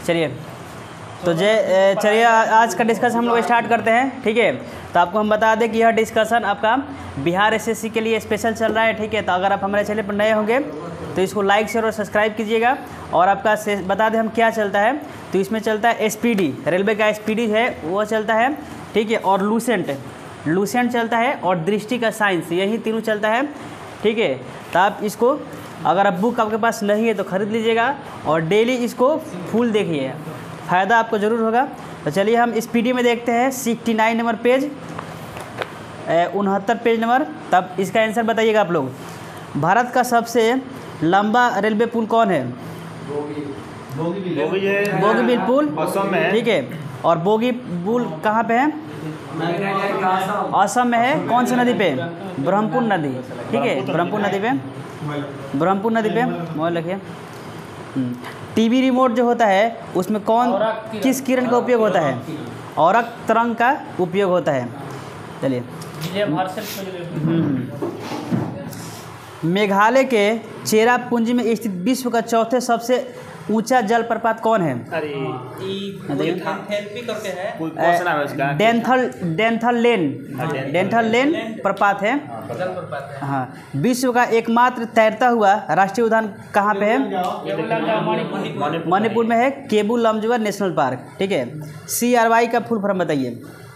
चलिए तो चलिए आज का डिस्कशन हम लोग स्टार्ट करते हैं। ठीक है, तो आपको हम बता दें कि यह डिस्कशन आपका बिहार एसएससी के लिए स्पेशल चल रहा है। ठीक है, तो अगर आप हमारे चैनल पर नए होंगे तो इसको लाइक शेयर और सब्सक्राइब कीजिएगा। और आपका बता दें हम क्या चलता है, तो इसमें चलता है एसपीडी, रेलवे का एसपीडी है वो चलता है। ठीक है, और लूसेंट चलता है, और दृष्टि का साइंस, यही तीनों चलता है। ठीक है, तो आप इसको अगर आप बुक आपके पास नहीं है तो ख़रीद लीजिएगा और डेली इसको फुल देखिए, फ़ायदा आपको ज़रूर होगा। तो चलिए हम स्पीडी में देखते हैं 69 नंबर पेज, 69 पेज नंबर। तब इसका आंसर बताइएगा आप लोग। भारत का सबसे लंबा रेलवे पुल कौन है? बोगीबील पुल असम में है। ठीक है, और बोगी पुल कहाँ पे है? असम में है। कौन सी नदी पे? ब्रह्मपुत्र नदी। ठीक है, ब्रह्मपुत्र नदी पे मोबाइल रखिए। टीवी रिमोट जो होता है उसमें किस किरण का उपयोग होता है? औरक तरंग का उपयोग होता है। चलिए, मेघालय के चेरापूंजी में स्थित विश्व का चौथे सबसे ऊंचा जलप्रपात कौन है? डेंथल लेन प्रपात है। हाँ, विश्व का एकमात्र तैरता हुआ राष्ट्रीय उद्यान कहाँ पे है? मणिपुर में है, केबू लमजुआ नेशनल पार्क। ठीक है, CRY का फुल फॉर्म बताइए।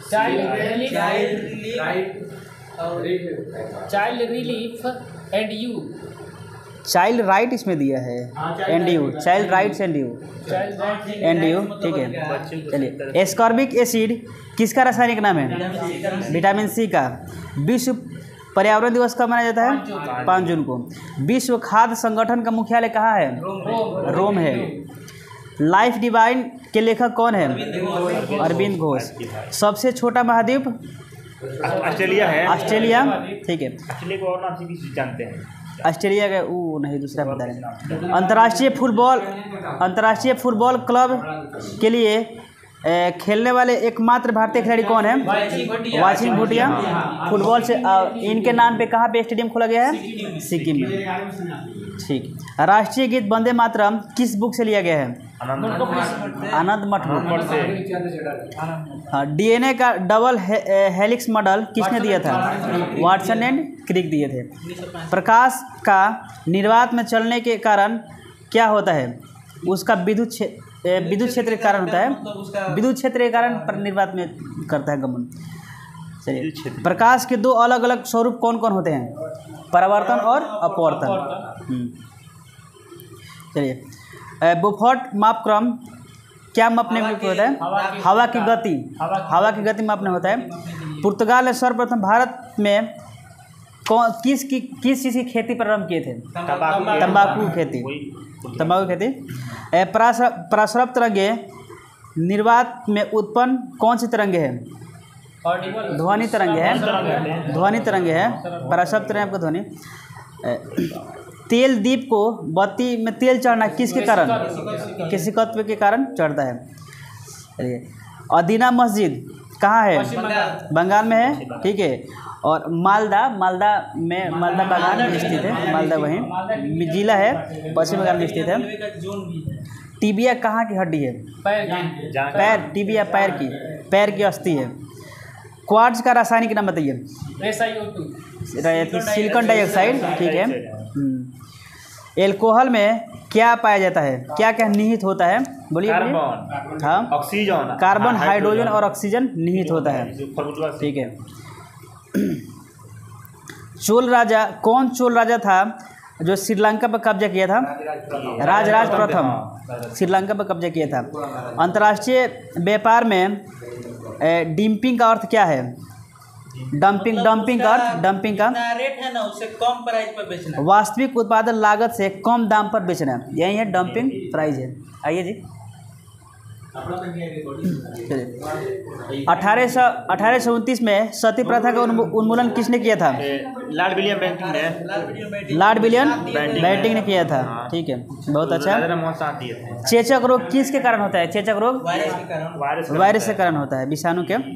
Child relief and you. Child right इसमें दिया है, and you, child rights and you. ठीक है, चलिए, एस्कॉर्बिक एसिड किसका रासायनिक नाम है? विटामिन सी का। विश्व पर्यावरण दिवस कब मनाया जाता है? 5 जून को। विश्व खाद्य संगठन का मुख्यालय कहाँ है? रोम है। लाइफ डिवाइन के लेखक कौन है? अरविंद घोष। सबसे छोटा महाद्वीप? ऑस्ट्रेलिया है। ऑस्ट्रेलिया। ठीक है, ऑस्ट्रेलिया को और नाम से भी जानते हैं। ऑस्ट्रेलिया का वो नहीं, दूसरा बता रहे हैं। अंतर्राष्ट्रीय फुटबॉल क्लब के लिए खेलने वाले एकमात्र भारतीय खिलाड़ी कौन है? वाचिंग भूटिया। फुटबॉल से इनके नाम पे कहाँ पे स्टेडियम खोला गया है? सिक्किम में। ठीक, राष्ट्रीय गीत वंदे मातरम किस बुक से लिया गया है? आनंद मठ बुक से। हाँ, DNA का डबल हेलिक्स मॉडल किसने दिया था? वाटसन एंड क्रिक दिए थे। प्रकाश का निर्वात में चलने के कारण क्या होता है? उसका विद्युत क्षेत्र के कारण होता है। विद्युत क्षेत्र के कारण निर्वात में करता है गमन। चलिए, प्रकाश के दो अलग अलग स्वरूप कौन कौन होते हैं? परावर्तन और अपवर्तन। चलिए, बुफॉर्ट मापक्रम क्या मापने में होता है? हवा की गति मापने होता है। पुर्तगाल ने सर्वप्रथम भारत में किस चीज़ की खेती प्रारंभ किए थे? तंबाकू खेती। पराश्रव तरंगे निर्वात में उत्पन्न कौन सी तरंगे हैं? ध्वनि तरंगे है। पराश्रव तरंगे आपका ध्वनि। तेल दीप को बत्ती में तेल चढ़ना किसके कारण? किसी तत्व के कारण चढ़ता है। अदीना मस्जिद कहाँ है? बंगाल में है। ठीक है, और मालदा बंगाल में स्थित है। मालदा वहीं जिला है, पश्चिम बंगाल में स्थित है। टिबिया कहाँ की हड्डी है? पैर। टिबिया पैर की अस्थि है। क्वार्ट्ज का रासायनिक नाम बताइए। Silicon dioxide. ठीक है। एल्कोहल में क्या पाया जाता है? क्या निहित होता है? बोलिए। हाँ, ऑक्सीजन, कार्बन, हाइड्रोजन और ऑक्सीजन निहित होता है। ठीक है। कौन चोल राजा था जो श्रीलंका पर कब्जा किया था? राजराज प्रथम श्रीलंका पर कब्जा किया था। अंतर्राष्ट्रीय व्यापार में डंपिंग का अर्थ क्या है? डंपिंग का रेट है ना, उससे कम प्राइस पर बेचना। वास्तविक उत्पादन लागत से कम दाम पर बेचना, यही है डंपिंग प्राइस है। आइए जी, 1829 में सती प्रथा का उन्मूलन किसने किया था? लॉर्ड विलियम बेंटिंग ने किया था। ठीक है, बहुत अच्छा। चेचक रोग किसके कारण होता है? चेचक रोग वायरस के कारण होता है, विषाणु के।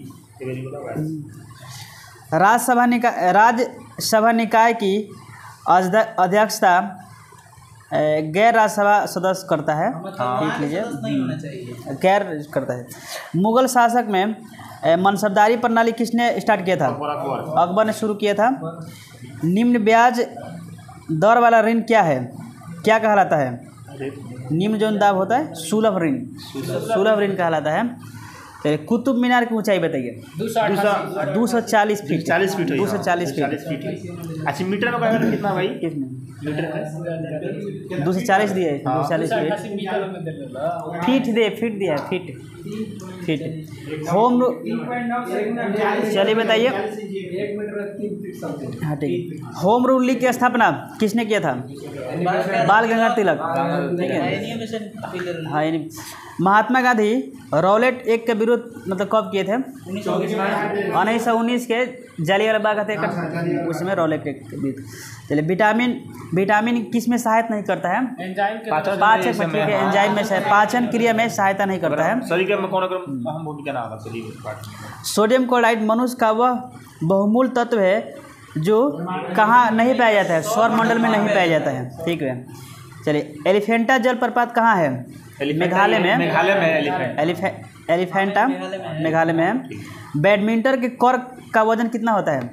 राज्यसभा निकाय की अध्यक्षता गैर राज्यसभा सदस्य करता है, देख लीजिए, नहीं होना चाहिए। गैर करता है। मुगल शासक में मनसबदारी प्रणाली किसने स्टार्ट किया था? अकबर ने शुरू किया था। निम्न ब्याज दर वाला ऋण क्या है, क्या कहलाता है? निम्न जो दाब होता है सुलभ ऋण, सुलभ ऋण कहलाता है। चलिए, कुतुब मीनार की ऊंचाई बताइए। 240 फीट। 40 feet 240 40 feet. फीट। अच्छा मीटर में कहना कितना भाई? किसमें? मीटर में 240 दिया है, 240 फीट। फीट दिया है, फीट। होम, चलिए बताइए। हाँ ठीक है। होम रूल लीग की स्थापना किसने किया था? बाल गंगाधर तिलक, ठीक है। हाँ, यानी महात्मा गांधी रॉलेट एक्ट के विरुद्ध मतलब कब किए थे? 1919 के जालियांवाला बाग हत्याकांड, उसमें रॉलेट एक्ट के विरुद्ध। चलिए, विटामिन किस में सहायता नहीं करता है? पाचन में, ठीक है, एंजाइम में, पाचन क्रिया में सहायता नहीं करता है। शरीर में कौन अहम भूमिका ना होगा? सोडियम क्लोराइड मनुष्य का वह बहुमूल तत्व है जो कहाँ नहीं पाया जाता है? सौरमंडल में नहीं पाया जाता है, ठीक है। चलिए, एलिफेंटा जलप्रपात कहाँ है? मेघालय में। एलिफेंटा मेघालय में है। बैडमिंटन के कॉर्क का वजन कितना होता है?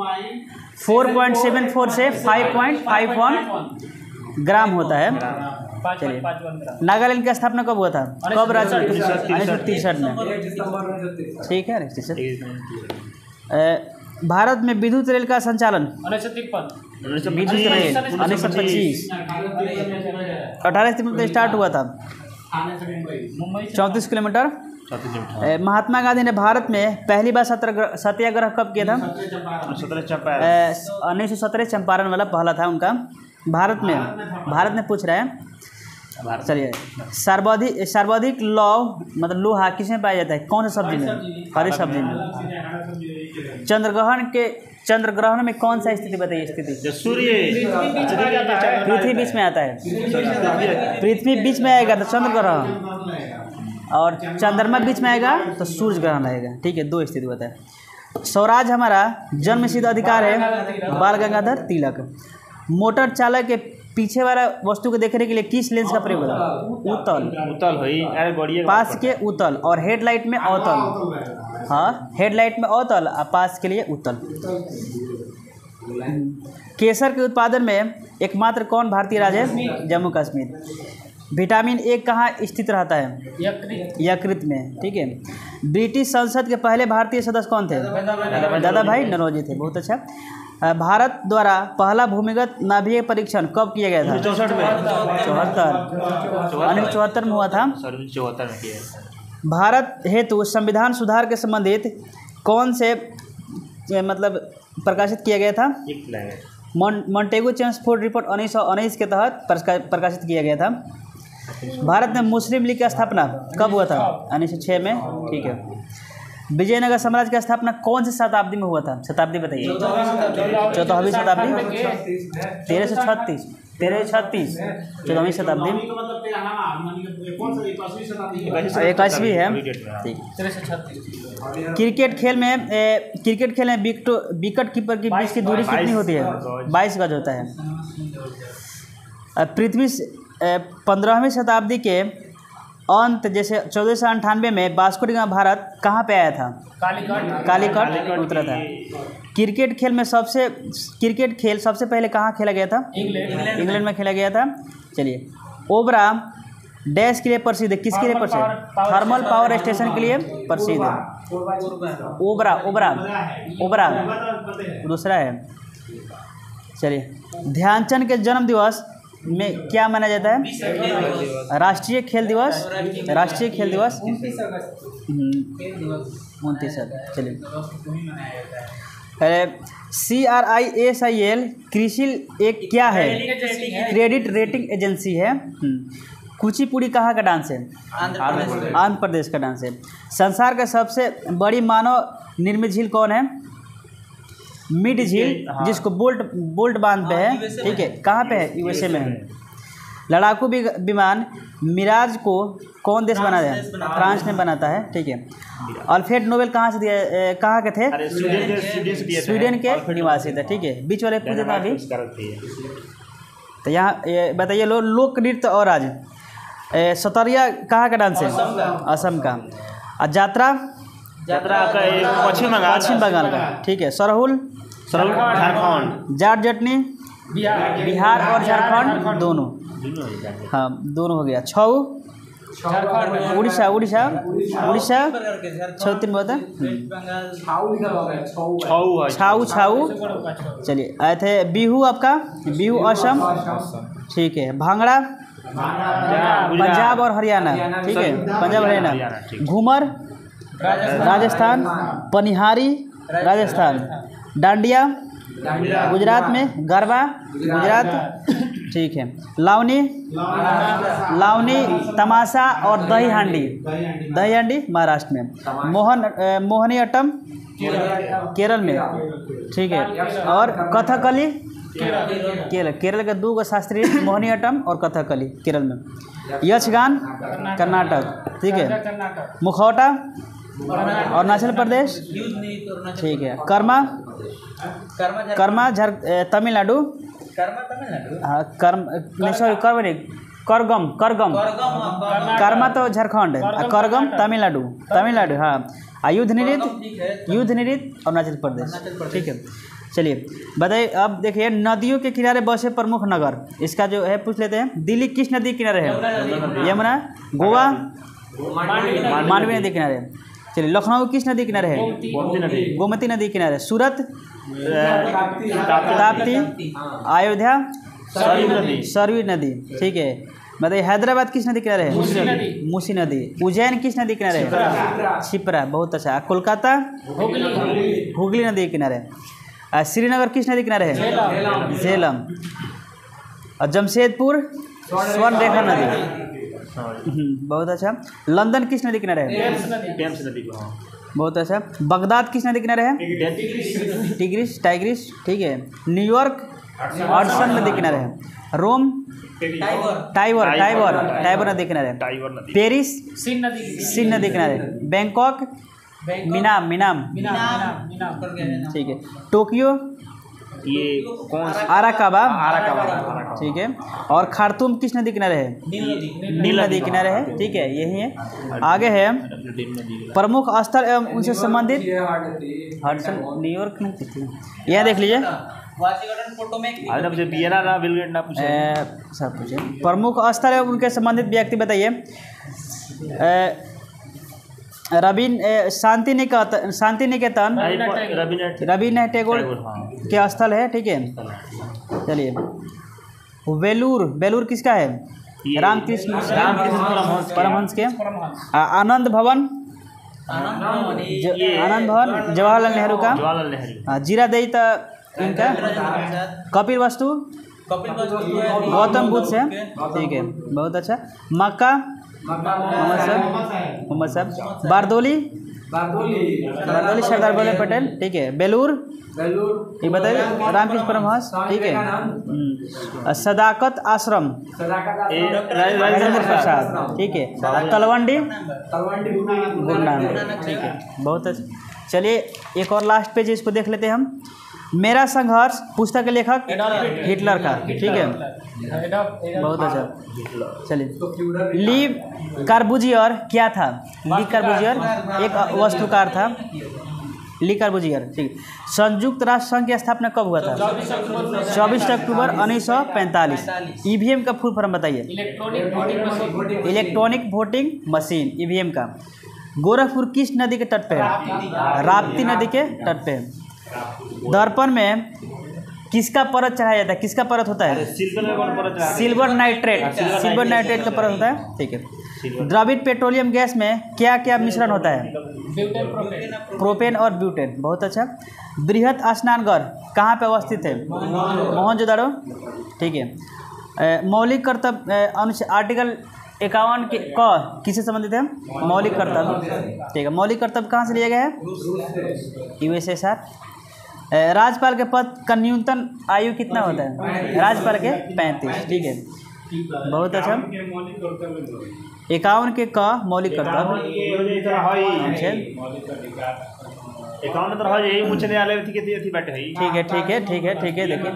4.74 से 5.51 ग्राम होता है। चलिए, नागालैंड की स्थापना कब हुआ था? कब राज्य? 1963 में, ठीक है। भारत में विद्युत रेल का संचालन 1953। विद्युत रेल 1925 18 सितंबर स्टार्ट हुआ था। 34 किलोमीटर। महात्मा गांधी ने भारत में पहली बार सत्याग्रह कब किया था? 1917 चंपारण वाला पहला था उनका। भारत में पूछ रहे हैं। चलिए, सर्वाधिक लौह मतलब लोहा किस में पाया जाता है? कौन सी सब्जी में? हरी सब्जी में। चंद्रग्रहण में कौन सा स्थिति बताइए? स्थिति सूर्य पृथ्वी बीच में आता है। पृथ्वी बीच में आएगा तो चंद्र ग्रहण, और चंद्रमा बीच में आएगा तो सूर्य ग्रहण आएगा, ठीक है। 2 स्थिति होता है। स्वराज हमारा जन्मसिद्ध अधिकार है, बाल गंगाधर तिलक। मोटर चालक के पीछे वाला वस्तु को देखने के लिए किस लेंस का प्रयोग होता है? उत्तल। पास के उत्तल और हेडलाइट में अवतल। हाँ, हेडलाइट में अवतल और पास के लिए उत्तल। केसर के उत्पादन में एकमात्र कौन भारतीय राज्य है? जम्मू कश्मीर। विटामिन ए कहाँ स्थित रहता है? यकृत में, ठीक है। ब्रिटिश संसद के पहले भारतीय सदस्य कौन थे? दादा भाई नौरोजी थे, बहुत अच्छा। भारत द्वारा पहला भूमिगत नाभिकीय परीक्षण कब किया गया था? 64 में। 1974 में हुआ था। 74 में किया। भारत हेतु संविधान सुधार के संबंधित कौन से मतलब प्रकाशित किया गया था? मॉन्टेगू चेम्सफोर्ड रिपोर्ट 1919 के तहत प्रकाशित किया गया था। भारत में मुस्लिम लीग की स्थापना कब हुआ था? 1906 में, ठीक है। विजयनगर साम्राज्य की स्थापना कौन सी शताब्दी में हुआ था? शताब्दी बताइए। 14वीं शताब्दी। 1336 14वीं शताब्दी। 21वीं है, ठीक। क्रिकेट खेल में विकेट कीपर की बीच की दूरी कितनी होती है? 22 गज होता है। पृथ्वी 15वीं शताब्दी के अंत जैसे 1498 में वास्को डी गामा भारत कहाँ पे आया था? कालीकट उतरा था। क्रिकेट खेल सबसे पहले कहाँ खेला गया था? इंग्लैंड में खेला गया था। चलिए, ओबरा डैश के लिए प्रसिद्ध है? किसके लिए प्रसिद्ध? थर्मल पावर स्टेशन के लिए प्रसिद्ध है। ओबरा दूसरा है। चलिए, ध्यानचंद के जन्म दिवस में क्या माना जाता है? राष्ट्रीय खेल दिवस। 29 अगस्त। चलिए, CRISIL क्रिसिल एक क्या है? क्रेडिट रेटिंग एजेंसी है। कुचिपुड़ी कहाँ का डांस है? आंध्र प्रदेश का डांस है। संसार का सबसे बड़ी मानव निर्मित झील कौन है? मिड झील, जिसको बोल्ट बांध पे है, ठीक है। कहाँ पे है? USA में है। लड़ाकू विमान मिराज को कौन देश बनाता है? फ्रांस ने बनाता है, ठीक है। अल्फ्रेड नोबेल कहाँ से दिया? कहाँ के थे? स्वीडन के निवासी थे, ठीक है। बीच वाले पूछे था अभी। तो यहाँ बताइए लोक नृत्य और राज सतरिया कहाँ का डांस है? असम का। और यात्रा का एक पश्चिम बंगाल का। ठीक है। सरहुल झारखंड। जाट जटनी बिहार और झारखंड दोनों। हाँ दोनों हो गया। छऊ उड़ीसा छऊ तीन बहुत है। छाऊ चलिए आए थे। बिहू आपका बिहू असम। ठीक है। भांगड़ा पंजाब और हरियाणा। ठीक है पंजाब हरियाणा। घूमर राजस्थान। पनिहारी राजस्थान। डांडिया गुजरात में। गरबा गुजरात। ठीक है। लावनी तमाशा और दही हांडी महाराष्ट्र में। मोहनी अट्टम केरल में। ठीक है। और कथकली केरल के 2 शास्त्रीय मोहनी अट्टम और कथकली केरल में। यक्षगान कर्नाटक। ठीक है। मुखौटा अरुणाचल प्रदेश। ठीक है। कर्मा तमिलनाडु। हाँ करगम कर्मा तो झारखंड है। करगम तमिलनाडु। हाँ। युद्ध नृत्य अरुणाचल प्रदेश। ठीक है। चलिए बताइए अब देखिए नदियों के किनारे बसे प्रमुख नगर। इसका जो है पूछ लेते हैं। दिल्ली किस नदी के किनारे है? यमुना। गोवा मांडवी नदी किनारे। चलिए लखनऊ किस नदी किनारे है? गोमती नदी किनारे। सूरत ताप्ती। अयोध्या सरयू नदी। ठीक है। बताइए हैदराबाद किस नदी किनारे है? मूसी नदी। उज्जैन किस नदी किनारे है? छिपरा। बहुत अच्छा। कोलकाता हुगली नदी किनारे। श्रीनगर किस नदी किनारे है? झेलम। और जमशेदपुर स्वर्ण रेखा नदी। बहुत अच्छा। लंदन किस नदी किनारे है? टेम्स नदी। बहुत अच्छा। बगदाद किस नदी किनारे है? टाइग्रिस। ठीक है। न्यूयॉर्क हडसन नदी किनारे है। रोम टाइबर नदी किनारे। पेरिस सिंध नदी किनारे। Bangkok Menam. ठीक है। टोक्यो ये कौन सा? आराकाबा। ठीक है। और खार्तूम किस नदी किनारे है? नील नदी किनारे है। ठीक है यही है। आगे है प्रमुख स्थल एवं उनसे संबंधित। हडसन न्यूयॉर्क नहीं। यहाँ देख लीजिए सब पूछे। प्रमुख स्थल एवं उनके संबंधित व्यक्ति बताइए। शांति निकेतन रविन्द्रनाथ टैगोर के स्थल है। ठीक है। चलिए बेलूर किसका है? रामकृष्ण परमहंस के। आनंद भवन जवाहरलाल नेहरू का। जीरादेई इनका। कपिल वस्तु गौतम बुद्ध से। ठीक है बहुत अच्छा। मक्का मोहम्मद साहब। बारदोली सरदार वल्लभ पटेल। ठीक है। बेलूर ये बताइए रामकृष्ण परमहंस। ठीक है। सदाकत आश्रम राजेंद्र प्रसाद। ठीक है। तलवंडी गुरु नानक। ठीक है बहुत अच्छा। चलिए एक और लास्ट पेज इसको देख लेते हैं हम। मेरा संघर्ष पुस्तक के लेखक हिटलर का। ठीक है बहुत अच्छा। चलिए ली कार्बूजियर क्या था? ली कार्बूजियर एक वस्तुकार था। ली कार्बूजियर। ठीक है। संयुक्त राष्ट्र संघ की स्थापना कब हुआ था? 24 अक्टूबर 1945। ईवीएम का फुल फॉर्म बताइए। इलेक्ट्रॉनिक वोटिंग मशीन ईवीएम का। गोरखपुर किस नदी के तट पे है? राप्ती नदी के तट पे है। दर्पण में किसका परत चढ़ाया जाता है? किसका परत होता है? सिल्वर नाइट्रेट का परत होता है। ठीक है। द्रवित पेट्रोलियम गैस में क्या क्या मिश्रण होता है? प्रोपेन और ब्यूटेन। बहुत अच्छा। बृहत स्नानघर कहाँ पे अवस्थित है? मोहनजोदाड़ो। ठीक है। मौलिक कर्तव्य अनुच्छेद आर्टिकल 51 के किससे संबंधित है? मौलिक कर्तव्य। ठीक है। मौलिक कर्तव्य कहाँ से लिया गया है? यूएसएसआर। राज्यपाल के पद का न्यूनतम आयु कितना होता है? राज्यपाल के 35। ठीक है बहुत अच्छा। 51 के मौलिक कर्तव्य। एकाउंट तो हो जाई उच्च न्यायालय में थी बैठे है। ठीक है ठीक है ठीक है ठीक है। देखिए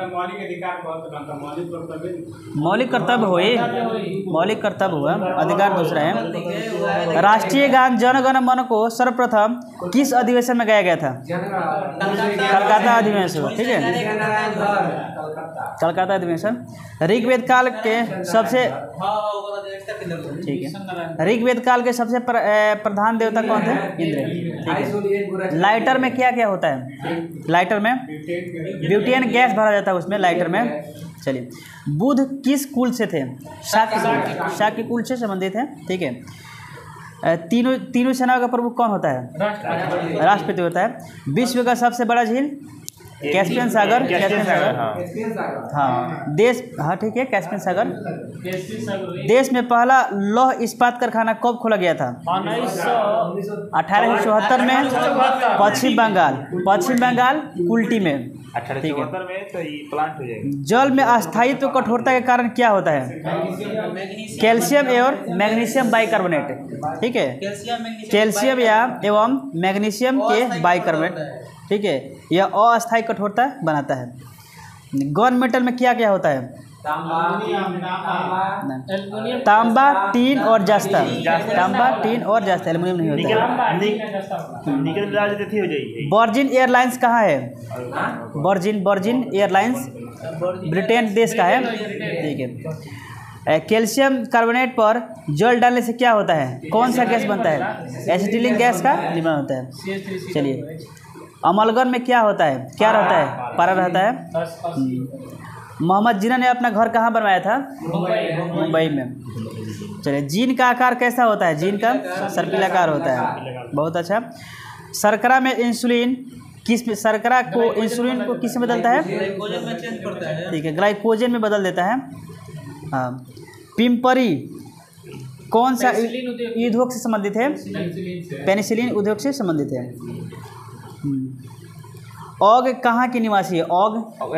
मौलिक कर्तव्य हुआ, अधिकार दूसरा है। राष्ट्रीय गान जन गण मन को सर्वप्रथम किस अधिवेशन में गाया गया था? कलकत्ता अधिवेशन। ठीक है, कलकत्ता अधिवेशन। ऋग्वेद काल के सबसे ठीक है, ऋग्वेद काल के सबसे प्रधान देवता कौन थे? इंद्र। ठीक है। लाइटर में क्या क्या होता है? लाइटर में ब्यूटेन गैस भरा जाता है उसमें, लाइटर में। चलिए, बुध किस कुल से थे? शाक्य कुल से संबंधित है। ठीक है। तीनों सेनाओं का प्रमुख कौन होता है? राष्ट्रपति होता है। विश्व का सबसे बड़ा झील? कैस्पियन सागर। कैस्पियन सागर, हाँ। देश, हाँ ठीक है, कैस्पियन सागर। देश में पहला लौह इस्पात कारखाना कब खोला गया था? 1874 में पश्चिम बंगाल कुल्टी में। 1874 में तो ये प्लांट हो जाएगा। जल में अस्थायित्व कठोरता के कारण क्या होता है? कैल्शियम और मैग्नीशियम बाइकार्बोनेट। ठीक है, कैल्शियम या एवं मैग्नीशियम के बाइकार्बोनेट। ठीक है, यह अस्थायी कठोरता बनाता है। गन मेटल में क्या क्या होता है? तांबा, टीन और जस्ता। तांबा, टीन और जस्ता, एल्युमिनियम नहीं होता है। निकल मिला देती हो जाएगी। वर्जिन एयरलाइंस कहाँ है? वर्जिन एयरलाइंस ब्रिटेन देश का है। ठीक है। कैल्शियम कार्बोनेट पर जल डालने से क्या होता है? कौन सा गैस बनता है? एसिटिलीन गैस का निर्माण होता है। चलिए, अमलगन में क्या होता है? क्या रहता है? पारा रहता है। मोहम्मद जिन्ना ने अपना घर कहाँ बनवाया था? मुंबई में। चलिए, जीन का आकार कैसा होता है? जीन का सर्पिलाकार होता है। बहुत अच्छा। शर्करा में इंसुलिन शर्करा को इंसुलिन को किस में बदलता है? ठीक है, ग्लाइकोजन में बदल देता है। हाँ। पिम्परी कौन सा उद्योग से संबंधित है? पेनिसिलिन उद्योग से संबंधित है। ऑग कहाँ की निवासी है? ऑग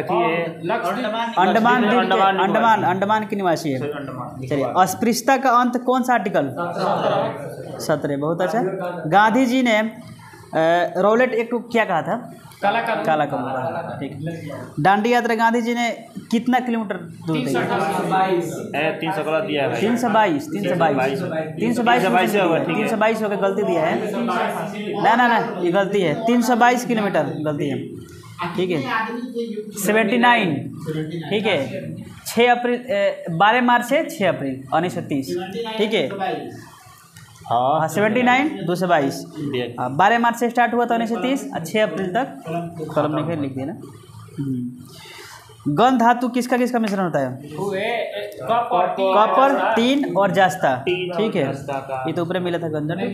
अंडमान की निवासी है। चलिए, अस्पृश्यता का अंत कौन सा आर्टिकल? 17। बहुत अच्छा। गांधी जी ने रॉलेट एक्ट को क्या कहा था? काला कानून। ठीक है। दांडी यात्रा गांधी जी ने कितना किलोमीटर दूर तय? 322 होकर गलती दिया है ना, ये गलती है। 322 किलोमीटर गलती है। ठीक है। 79। ठीक है। 12 मार्च से 6 अप्रैल 1930। ठीक है। हाँ, 79 222। 12 मार्च से स्टार्ट हुआ था 1930 और 6 अप्रैल तक कलम लिखे लिख दिया ना। गन धातु किसका मिश्रण होता है? कॉपर, टीन और जस्ता। ठीक है, ये तो ऊपर मिला था गंधन।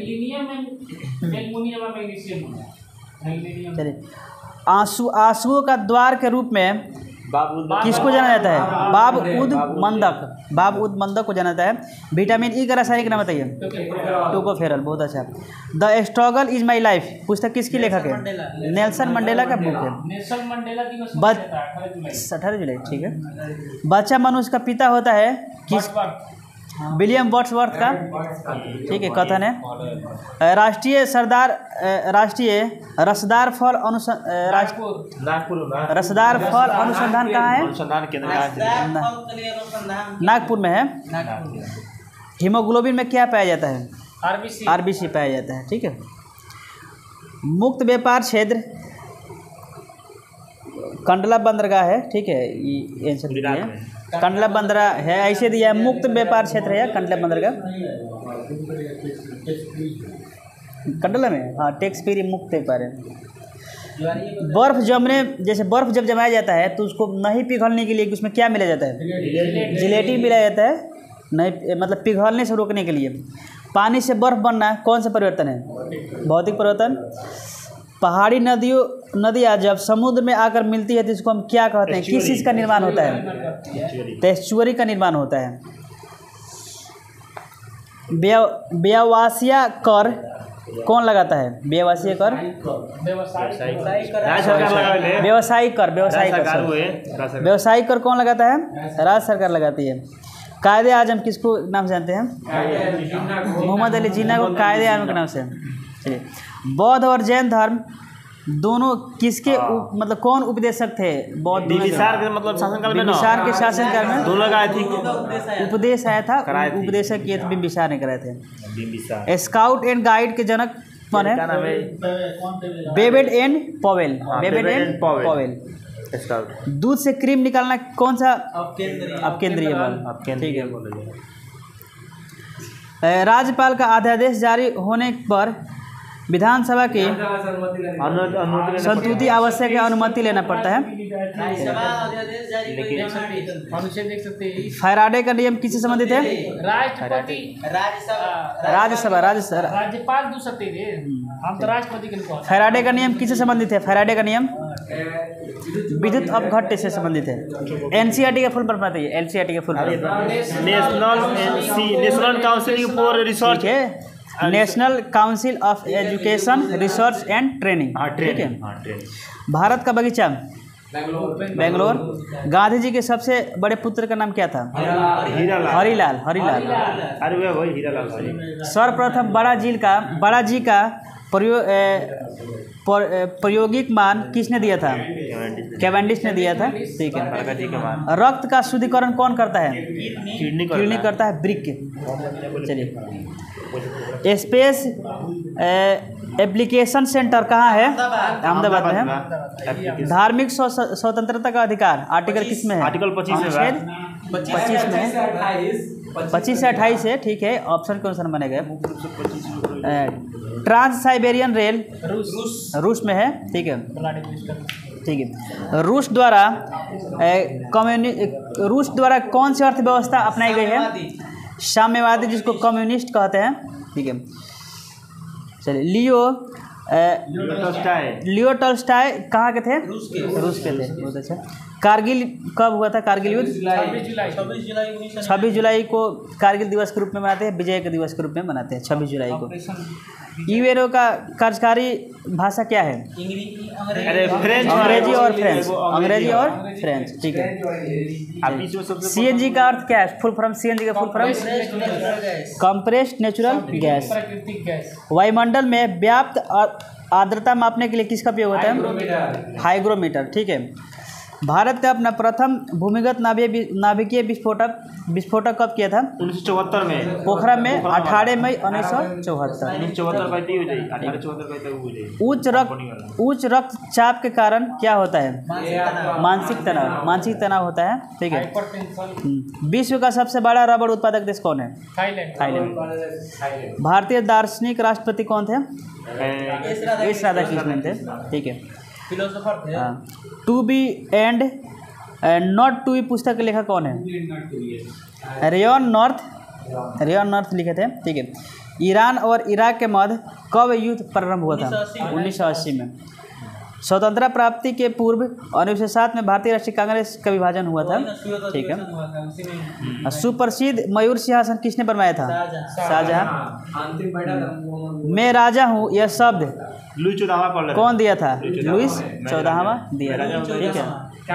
चलिए, आंसुओं का द्वार के रूप में किसको जाना जाता है? बाब उद मंदक को जाना जाता है। विटामिन ई का रासायनिक नाम बताइए। टोकोफेरल। बहुत अच्छा। The struggle is my life पुस्तक किसकी लेखक है? नेल्सन मंडेला का बुक है। 18 जुलाई। ठीक है। बच्चा मनुष्य का पिता होता है किस? विलियम वर्ड्सवर्थ का। ठीक है, कथन है। राष्ट्रीय रसदार फल अनुसंधान कहाँ है? अनुसंधान केंद्र नागपुर में है। हीमोग्लोबिन में क्या पाया जाता है? आरबीसी पाया जाता है। ठीक है। मुक्त व्यापार क्षेत्र कंडला बंदरगाह है। ठीक है, ये कंडला बंदरगाह है, ऐसे दिया है। मुक्त व्यापार क्षेत्र है कंडला बंदरगाह कंडला में। हाँ, टैक्स फ्री मुक्त व्यापार है। बर्फ जब जमाया जाता है तो उसको नहीं पिघलने के लिए उसमें क्या मिला जाता है? जिलेटिन मिलाया जाता है। नहीं, मतलब पिघलने से रोकने के लिए। पानी से बर्फ बनना कौन सा परिवर्तन है? भौतिक परिवर्तन। पहाड़ी नदियाँ जब समुद्र में आकर मिलती है तो इसको हम क्या कहते हैं? किस चीज़ का निर्माण होता है? एस्चुअरी का निर्माण होता है। व्यवसायिक कर कौन लगाता है? व्यवसायिक कर व्यवसायिक कर कौन लगाता है? राज्य सरकार लगाती है। कायदे आजम किसको नाम से जानते हैं? मोहम्मद अली जिन्ना को कायदे आजम के नाम से। चलिए, बौद्ध और जैन धर्म दोनों किसके मतलब कौन उपदेशक थे बौद्ध बिंबिसार के मतलब शासनकाल में ना बिंबिसार के शासनकाल में दोनों लगाए थी उपदेश आया था, कराए थे। उपदेशक किए थे बिंबिसार ने कराए थे। बिंबिसार स्काउट एंड गाइड के जनक कौन क्या है? नाम है? Baden and Powell. Baden Baden and and Powell. Powell. Scout दूध से क्रीम निकालना कौन सा अपकेंद्रीय बल? आप केंद्रीय बोले राज्यपाल का अध्यादेश जारी होने पर विधानसभा की अनुमति संतुति आवश्यक है, अनुमति लेना पड़ता है। अनुच्छेद देख सकते हैं। फैराडे का नियम किससे संबंधित है? राष्ट्रपति राज्यसभा। राज्यपाल दू सकते थे, हम तो राष्ट्रपति के लिए फैराडे का नियम किससे संबंधित है? फैराडे का नियम विद्युत अपघट्य से संबंधित है। एनसीईआरटी का फुल फॉर्म बताइए। एनसीईआरटी का full form National Council for Research ठीक है, National Council of Education Research and Training. ठीक है। भारत का बगीचा बेंगलोर। गांधी जी के सबसे बड़े पुत्र का नाम क्या था? हरिलाल। अरे वही हीरालाल भाई। सर्वप्रथम बड़ा जी का प्रायोगिक मान किसने दिया था? कैवेंडिश ने दिया था। ठीक है। रक्त का शुद्धिकरण कौन करता है? किडनी करता है, वृक्क। चलिए, स्पेस एप्लीकेशन सेंटर कहाँ है? अहमदाबाद में है। धार्मिक स्वतंत्रता का अधिकार आर्टिकल किस में है? आर्टिकल 25 में 25 में है। 25 से 28 है। ठीक है, ऑप्शन के अनुसार बनेगा। ट्रांस साइबेरियन रेल रूस में है। ठीक है। रूस द्वारा कौन सी अर्थव्यवस्था अपनाई गई है? साम्यवादी, जिसको कम्युनिस्ट कहते हैं। ठीक है। चलिए, लियो टॉल्स्टॉय कहाँ के थे? रूस के थे। बहुत अच्छा। कारगिल कब हुआ था? कारगिल युद्ध 26 जुलाई को कारगिल दिवस के रूप में मनाते हैं, विजय के दिवस के रूप में मनाते हैं 26 जुलाई को। यूएनओ का कार्यकारी भाषा क्या है? अंग्रेजी और फ्रेंच। ठीक है। सीएनजी का अर्थ क्या है? फुल फॉर्म सीएनजी का full form compressed natural gas. वायुमंडल में व्याप्त आर्द्रता मापने के लिए किसका उपयोग होता है? हाइग्रोमीटर। ठीक है। भारत का अपना प्रथम भूमिगत नाभिकीय विस्फोटक कब किया था? 1974 में पोखरा में 18 मई 1974। उच्च रक्तचाप के कारण क्या होता है? मानसिक तनाव होता है। ठीक है। विश्व का सबसे बड़ा रबड़ उत्पादक देश कौन है? थाईलैंड। भारतीय दार्शनिक राष्ट्रपति कौन थे? एस राधाकृष्णन थे। ठीक है। To be and not to be पुस्तक के लेखक कौन है? रेयन नॉर्थ लिखे थे। ठीक है। ईरान और इराक के मध्य कब युद्ध प्रारंभ हुआ था? 1980 में। स्वतंत्रता प्राप्ति के पूर्व 1907 में भारतीय राष्ट्रीय कांग्रेस का विभाजन हुआ था। ठीक है। सुप्रसिद्ध मयूर सिंहासन किसने बनवाया था? शाहजहां। मैं राजा हूँ यह शब्द लुई 14वां कौन दिया था? लुईस 14वां दिया। ठीक है।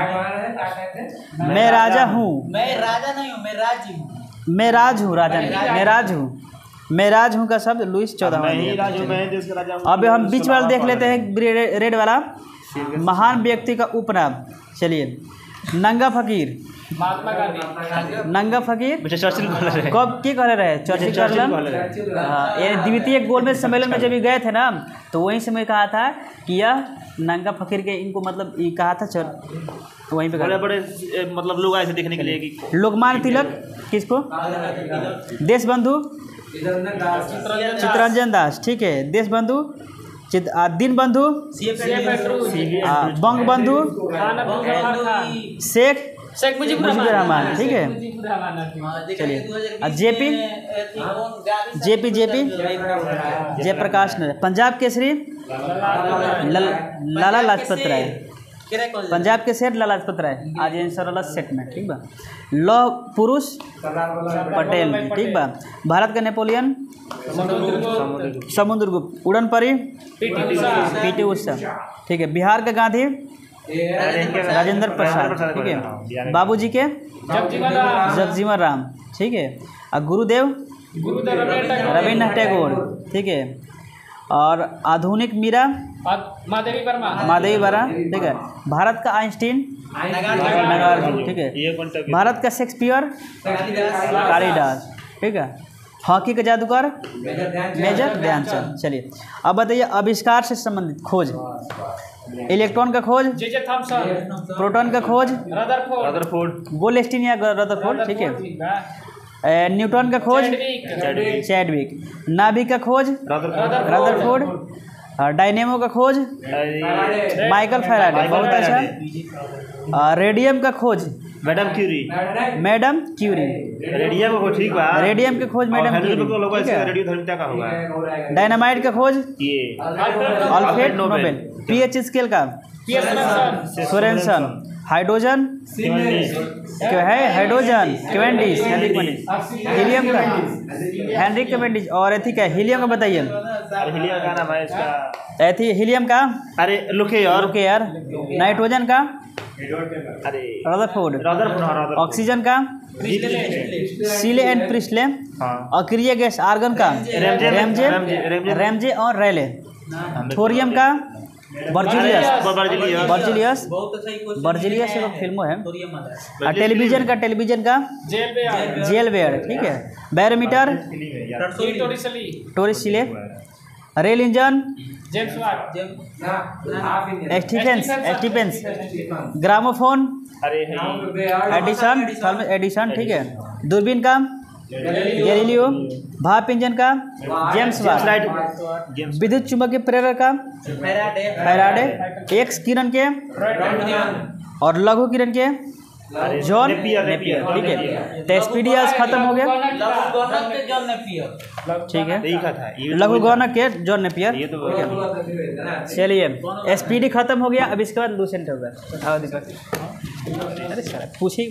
मैं राजा हूँ, मैं राजा नहीं हूँ, मैं राज हूँ। मैं राज हूँ, राजा नहीं, मैं राज हूँ का शब्द लुईस 14वां दिया। अब हम बीच वाला देख लेते हैं, रेड वाला। महान व्यक्ति का उपनाम। चलिए, नंगा फकीर। महात्मा गांधी। नंगा फकीर चर्चिल कब के कह रहे? चर्चिल ये द्वितीय गोलमेज सम्मेलन में जब ये गए थे ना, तो वहीं से मैं कहा था कि यह नंगा फकीर के इनको मतलब ये कहा था। वहीं पे बड़े मतलब लोग आए थे देखने के लिए कि लोकमान्य तिलक किसको? देशबंधु चित्तरंजन दास। ठीक है। देशबंधु दीनबंधु, बंगबंधु, शेख मुजीबुर रहमान। ठीक है। चलिए, जेपी जयप्रकाश नारायण। पंजाब केसरी लाला लाजपत राय। पंजाब के सेठ लाला लाजपत राय। आज इंशाल्लाह सेट में। ठीक बा। लौह पुरुष पटेल। ठीक बा। भारत का नेपोलियन समुद्रगुप्त। उड़न परी पीटी उषा। ठीक है। बिहार का गांधी राजेंद्र प्रसाद। ठीक है। बाबूजी के जगजीवन राम। ठीक है। और गुरुदेव रविन्द्रनाथ टैगोर। ठीक है। और आधुनिक मीरा माधवी वर्मा। माधवी वर्मा, ठीक है। भारत का आइंस्टीन नागार्जुन, ठीक है। ये कौन सा भारत का शेक्सपियर कालिदास, ठीक है। हॉकी का जादूगर मेजर ध्यानचंद। चलिए अब बताइए आविष्कार से संबंधित खोज। इलेक्ट्रॉन का खोज जे थॉमसन। प्रोटॉन का खोज रदरफोर्ड गोल्डस्टीन या रदरफोर्ड, ठीक है। न्यूटन का खोज चैडविक। नाभिक का खोज रदरफोर्ड। डायनेमो का खोज माइकल फैराडे, बहुत अच्छा। रेडियम का खोज मैडम क्यूरी रेडियम को ठीक बा। रेडियम के खोज मैडम हेनरी क्यूरी, को लोग ठीक है। रेडियो धर्मिता का होगा। डायनामाइट का खोज ये अल्फ्रेड नोबेल। पीएच स्केल का सोरेनसन। हाइड्रोजन क्या है, हाइड्रोजन कैवेंडिश, हीलियम का हेनरिक कैवेंडिश। और एथी का हीलियम का बताइए। हीलियम का नाम है इसका, एथी हीलियम का अरे लुके यार। नाइट्रोजन का अरे रदरफोर्ड। ऑक्सीजन का सीले एंड प्रिस्ले। हाँ। अक्रिय गैस आर्गन का रैमजे और रैले। थोरियम का बर्जिलियस एक फिल्मों है। और टेलीविजन का जेल वेयर, ठीक है। Barometer Torricelli. Rail engine Stephens. Gramophone Edison, ठीक है। दूरबीन का गैलीलियो। भाप इंजन का जेम्स वाट। विद्युत चुंबकीय प्रेरक का फैराडे। एक्स किरण के और लघु किरण के जॉन नेपियर, ठीक है। टेस्पिडियस खत्म हो गया, ठीक है। लघु गणक के जॉन नेपियर, ठीक है। चलिए एसपीडी खत्म हो गया। अब इसके बाद लूसेंट होगा। अरे सर पूछिए।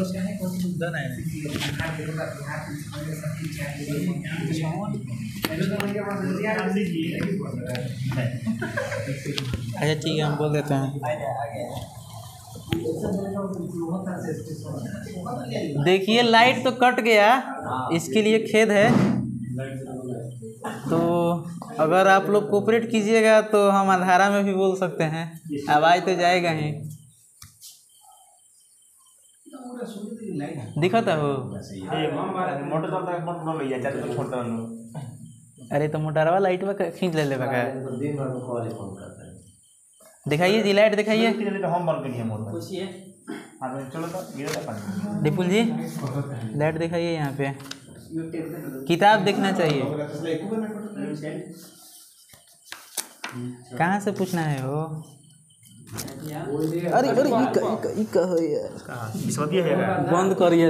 अच्छा ठीक है, हम बोल देते हैं। देखिए लाइट तो कट गया, इसके लिए खेद है। तो अगर आप लोग कोऑपरेट कीजिएगा तो हम अंधारा में भी बोल सकते हैं, आवाज़ तो जाएगा ही। दिखता हो? अरे तो मोटरवा लाइट में खींच ले लेगा। दिखाइए जी, लाइट दिखाइए। डिपुल जी लाइट दिखाइए यहाँ पे। किताब देखना चाहिए। कहाँ से पूछना है वो? अरे बंद करिए।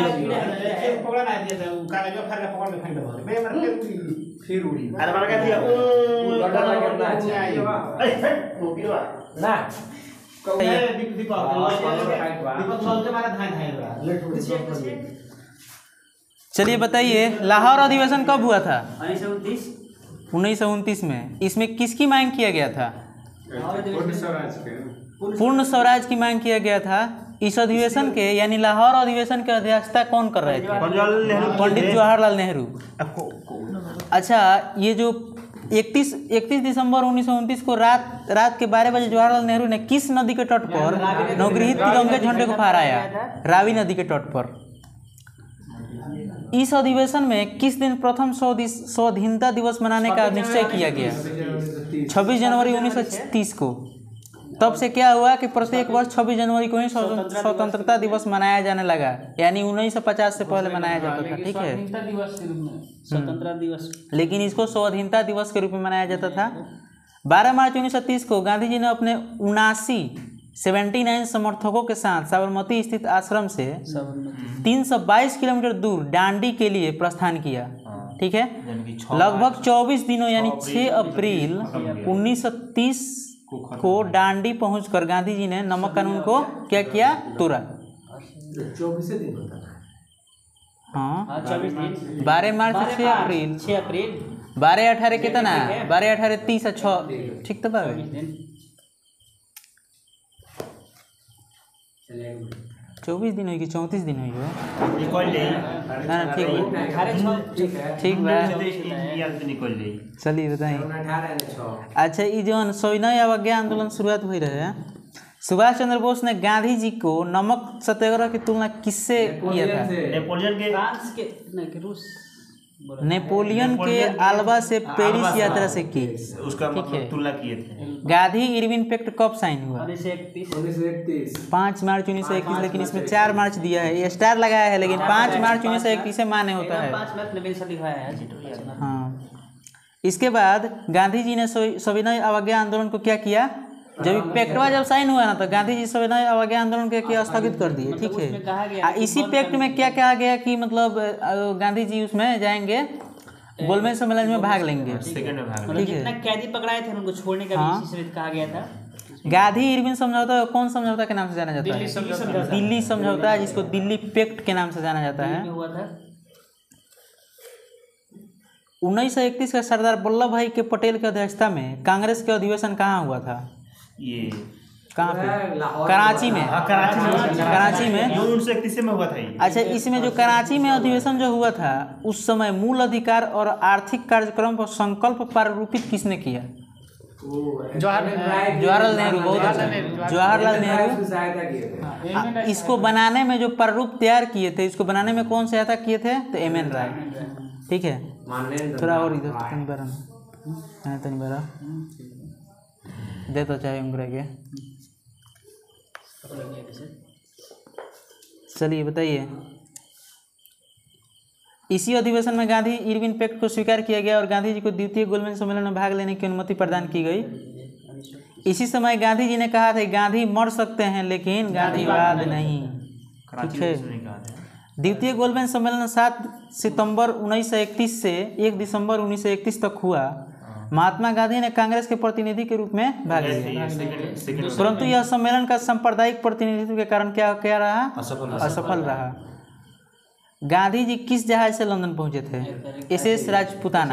चलिए बताइए, लाहौर अधिवेशन कब हुआ था? 1929 में। इसमें किसकी मांग किया गया था? पूर्ण स्वराज की मांग किया गया था। इस अधिवेशन के यानी लाहौर अधिवेशन की अध्यक्षता कौन कर रहे थे? पंडित जवाहरलाल नेहरू। अच्छा, ये जो 31 दिसंबर 1929 को रात के 12 बजे जवाहरलाल नेहरू ने किस नदी के तट पर नवगृहित तिरंगे झंडे को फहराया? रावी नदी के तट पर। इस अधिवेशन में किस दिन प्रथम स्वाधीनता दिवस मनाने का निश्चय किया गया? 26 जनवरी 1930 को। तब से क्या हुआ कि प्रत्येक वर्ष 26 जनवरी को ही स्वतंत्रता दिवस मनाया जाने लगा, यानी 1950 से पहले मनाया जाता था, ठीक है। स्वतंत्रता दिवस, लेकिन इसको स्वाधीनता दिवस के रूप में मनाया जाता था। 12 मार्च 1930 को गांधी जी ने अपने 79 समर्थकों के साथ साबरमती स्थित आश्रम से 322 किलोमीटर दूर डांडी के लिए प्रस्थान किया, ठीक है। लगभग 24 दिनों यानी 6 अप्रैल 1930 को डांडी पहुंचकर गांधी जी ने नमक कानून को क्या किया? तोड़ा। 24 दिन होता है। हाँ 24 दिन। 12 मार्च 6 अप्रैल 12 18 कितना? 12 18 30 6, ठीक तो बाबू। 24 दिन हुई कि 34 दिन हुई है? निकल ले ना ठीक है ठीक बा यार निकल ले। चलिए बताइए। अच्छा ये जो सविनय अवज्ञा आंदोलन शुरुआत हुई रहे, सुभाष चंद्र बोस ने गांधी जी को नमक सत्याग्रह की तुलना किससे किया था? नेपोलियन के फ्रांस के नहीं कि रूस नेपोलियन के अल्वा से पेरिस यात्रा से की। उसका मतलब तुलना किए थे। गांधी इरविन पैक्ट कब साइन हुआ? 1931 5 मार्च 1921, लेकिन इसमें 4 मार्च दिया है, ये स्टार लगाया है, लेकिन 5 मार्च 1931 से मान्य होता है। 5 मिनट नवीन सदी हुआ है। हाँ, इसके बाद गांधी जी ने सविनय अवज्ञा आंदोलन को क्या किया? जब पैक्टवा जब साइन हुआ ना तो गांधी जी सविनय अवज्ञा आंदोलन के क्या स्थगित कर दिए। ठीक है, इसी पैक्ट में क्या कहा गया कि मतलब गांधी जी उसमें जाएंगे, गोलमेज सम्मेलन में भाग लेंगे। सेकंड में भाग मतलब जितना कैदी पकड़ाए थे उनको छोड़ने का भी इसी से कहा गया था। गांधी इरविन समझौता कौन समझौता के नाम से जाना जाता है? दिल्ली समझौता, जिसको दिल्ली पैक्ट के नाम से जाना जाता है। हुआ था 1931 का सरदार वल्लभ भाई के पटेल की अध्यक्षता में कांग्रेस के अधिवेशन कहाँ हुआ था? ये कहाँ पे? कराची में। कराची में 1931 में हुआ था ये। अच्छा, इसमें जो कराची में अधिवेशन जो हुआ था उस समय मूल अधिकार और आर्थिक कार्यक्रम पर संकल्प प्रारूपित किसने किया? जवाहरलाल नेहरू। बहुत अच्छा, जवाहरलाल नेहरू। इसको बनाने में जो प्रारूप तैयार किए थे, इसको बनाने में कौन सहायता किए थे? तो एम.एन. राय। ठीक है, थोड़ा और इधर तनी बारा दे तो चाहे उंगरे के। चलिए बताइए। इसी अधिवेशन में गांधी इरविन पैक्ट को स्वीकार किया गया और गांधी जी को द्वितीय गोलमेज सम्मेलन में भाग लेने की अनुमति प्रदान की गई। इसी समय गांधी जी ने कहा था गांधी मर सकते हैं लेकिन गांधीवाद नहीं। ठीक है, द्वितीय गोलमेज सम्मेलन 7 सितंबर 1931 से 1 दिसंबर 1931 तक हुआ। महात्मा गांधी ने कांग्रेस के प्रतिनिधि के रूप में भाग लिया, परंतु यह सम्मेलन का सांप्रदायिक प्रतिनिधित्व के कारण क्या रहा? असफल रहा। गांधी जी किस जहाज से लंदन पहुंचे थे? एसएस राजपूताना।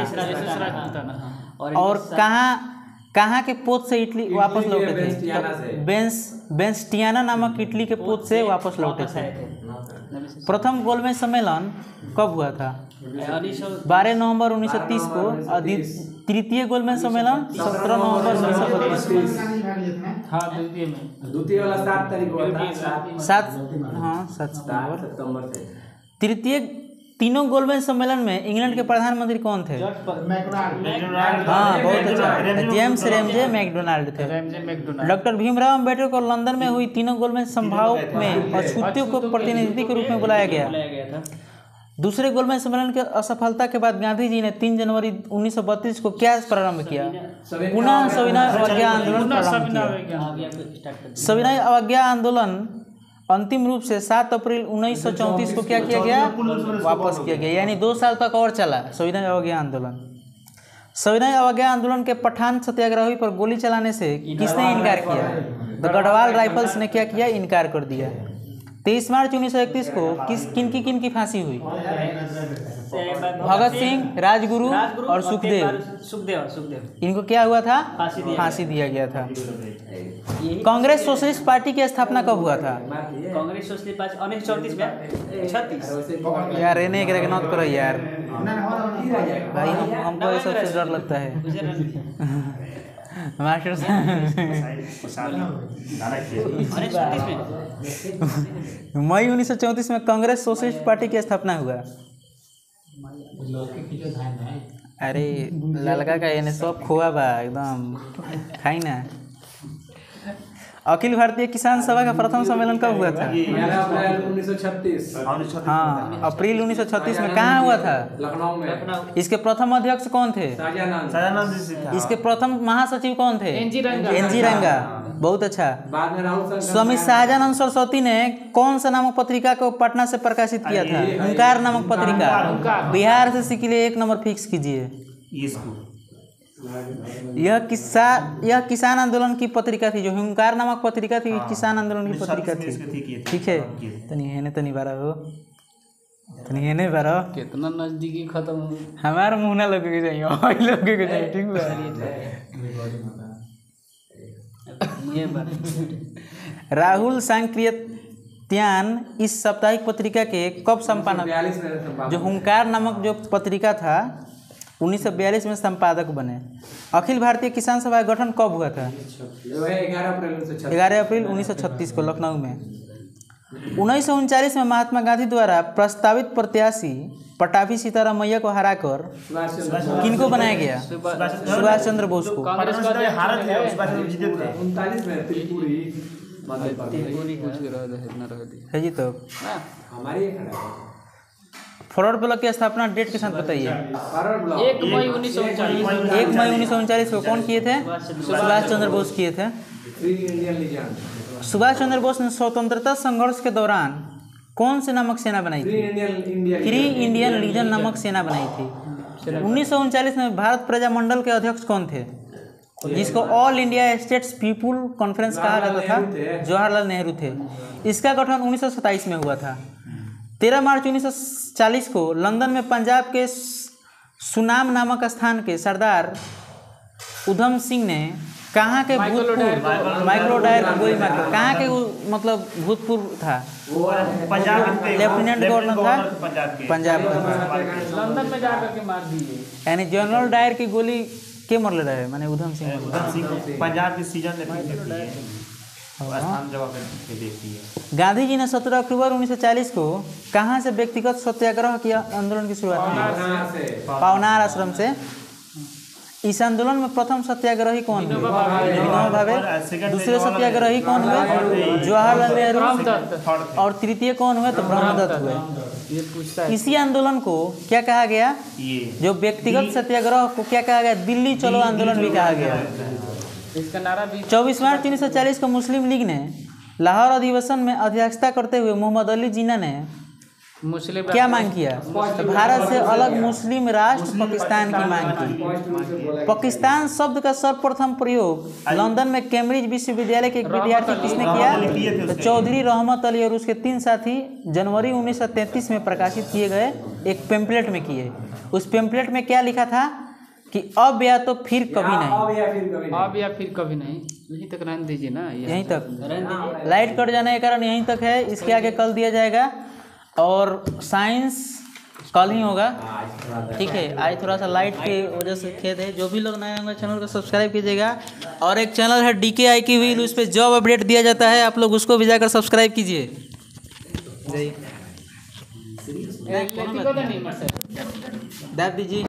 और कहाँ के पोत से इटली वापस लौटे थे? बेंस्टियाना नामक इटली के पोत से वापस लौटे थे। प्रथम गोलमेज सम्मेलन कब हुआ था? 12 नवंबर 1930 को। तृतीय गोलमेज सम्मेलन 17 नवंबर 1932 हाँ द्वितीय में द्वितीय वाला 7 तारीख को था। 7 सितंबर। तृतीय तीनों गोलमेज सम्मेलन में इंग्लैंड के प्रधानमंत्री कौन थे? हाँ, बहुत अच्छा, जेम्स रेमजे मैकडोनाल्ड थे। डॉक्टर भीमराव अम्बेडकर को लंदन में हुई तीनों गोलमेज संभाव में अछूतों को प्रतिनिधि के रूप में बुलाया गया। दूसरे गोलमेज सम्मेलन के असफलता के बाद गांधी जी ने 3 जनवरी 1932 को क्या प्रारंभ किया? पुनः सविनय अवज्ञा आंदोलन प्रारंभ किया। सविनय अवज्ञा आंदोलन अंतिम रूप से 7 अप्रैल 1934 को क्या किया गया? वापस किया गया, यानी 2 साल तक और चला सविनय अवज्ञा आंदोलन। सविनय अवज्ञा आंदोलन के पठान सत्याग्रही पर गोली चलाने से किसने इनकार किया? तो गढ़वाल राइफल्स ने क्या किया? इनकार कर दिया। 23 मार्च 1931 को किन की फांसी हुई? भगत सिंह, राजगुरु और सुखदेव। इनको क्या हुआ था? फांसी दिया गया था। कांग्रेस सोशलिस्ट पार्टी की स्थापना कब हुआ था? कांग्रेस सोशलिस्ट पार्टी 1934 में 36। यार इन्हें एक नोट करो यार भाई, हमको ये सबसे डर लगता है। मास्टर मई 1934 में कांग्रेस सोशलिस्ट पार्टी की स्थापना हुआ। अरे ललका का ये सब खोआ बा एकदम खाई ना। अखिल भारतीय किसान सभा का प्रथम सम्मेलन कब हुआ था? 1936। हाँ, अप्रैल 1936 में। कहाँ हुआ था? लखनऊ में। इसके प्रथम अध्यक्ष कौन थे? सदानंद। इसके प्रथम महासचिव कौन थे? एन जी रंगा। बहुत अच्छा। बाद में राहुल स्वामी शाहजानंद सरस्वती ने कौन सा नामक पत्रिका को पटना से प्रकाशित किया था? हुंकार नामक पत्रिका। बिहार से सीख लिए 1 नंबर फिक्स कीजिए। यह किसान आंदोलन की पत्रिका थी, जो हुंकार नामक पत्रिका थी, किसान आंदोलन की पत्रिका थी। ठीक है, तनी बारा हो, तनी हेने बारा। कितना नजदीकी खत्म हो हमारा मुँह ना लगे चाहिए, लगे के चाहिए। ठीक है। राहुल सांकृतिक त्यान इस साप्ताहिक पत्रिका के कब संपादक 42 में संपादक जो हुंकार नामक जो पत्रिका था 1942 में संपादक बने। अखिल भारतीय किसान सभा का गठन कब हुआ था? जो है 11 अप्रैल 1936। 11 अप्रैल 1936 को लखनऊ में। 1939 में महात्मा गांधी द्वारा प्रस्तावित प्रत्याशी पटाभी सीतारामैया को हराकर सुभाष चंद्र किनको बनाया गया? सुभाष चंद्र बोस को। कांग्रेस का अध्यक्ष हारत है। है, उस बात में जीते थे। 39 में त्रिपुरी मध्य प्रदेश है जी। तो हमारी खड़ा है। फॉरवर्ड ब्लॉक की स्थापना डेट के साथ बताइए। फॉरवर्ड ब्लॉक 1 मई 1939 1 मई 1939 को कौन किए थे? सुभाष चंद्र बोस किए थे। Free Indian legion Subhash Chandra Bose ने स्वतंत्रता संघर्ष के दौरान कौन से नामक सेना बनाई फ्री थी? Indian India free Indian legion नामक सेना बनाई थी। 1939 में भारत प्रजामंडल के अध्यक्ष कौन थे, जिसको All India States People Conference कहा जाता था? जवाहरलाल नेहरू थे। इसका गठन 1927 में हुआ था। 13 मार्च 1940 को लंदन में पंजाब के सुनाम नामक स्थान के सरदार उधम सिंह ने कहाँ के भूतपूर्व माइक्रो डायर की गोली मार कहाँ के मतलब भूतपूर्व था? पंजाब के लेफ्टिनेंट गवर्नर था पंजाब का। लंदन में जाकर के मार दिए। यानी जनरल डायर की गोली के मरले रहे माने उधम सिंह। पंजाब के सीजन में स्थान जगह पे देखती है। गांधी जी ने 17 अक्टूबर 1940 को कहाँ से व्यक्तिगत सत्याग्रह की आंदोलन की शुरुआत की? कहाँ से पावनार आश्रम से। इस आंदोलन में प्रथम सत्याग्रही कौन हुए? विनोबा भावे। दूसरे सत्याग्रही कौन हुए? जवाहरलाल नेहरू। और तृतीय कौन हुए? तो ब्रह्मदत्त हुए। इसी आंदोलन को क्या कहा गया? ये जो व्यक्तिगत सत्याग्रह को क्या कहा गया? दिल्ली चलो आंदोलन भी कहा गया। इसका नारा भी 24 मार्च 1940 को मुस्लिम लीग ने लाहौर अधिवेशन में अध्यक्षता करते हुए मोहम्मद अली जिन्ना ने मुस्लिम क्या मांग किया? तो भारत से अलग मुस्लिम राष्ट्र पाकिस्तान की मांग की। पाकिस्तान शब्द का सर्वप्रथम प्रयोग लंदन में कैम्ब्रिज विश्वविद्यालय के एक विद्यार्थी किसने किया? तो चौधरी रहमत अली और उसके 3 साथी जनवरी 1933 में प्रकाशित किए गए एक पेम्पलेट में किए। उस पेम्पलेट में क्या लिखा था कि अब या तो फिर कभी नहीं। अब या फिर कभी नहीं। यहीं तक रहने दीजिए ना। यहीं तक लाइट कट जाने के कारण यहीं तक है। इसके आगे कल दिया जाएगा और साइंस कल ही होगा। ठीक है, आज थोड़ा सा लाइट की वजह से खेद है। जो भी लोग नए होंगे चैनल को सब्सक्राइब कीजिएगा। और एक चैनल है DKI की व्हील, उस पर जॉब अपडेट दिया जाता है, आप लोग उसको भी जाकर सब्सक्राइब कीजिए। नहीं, दाब दीजिए।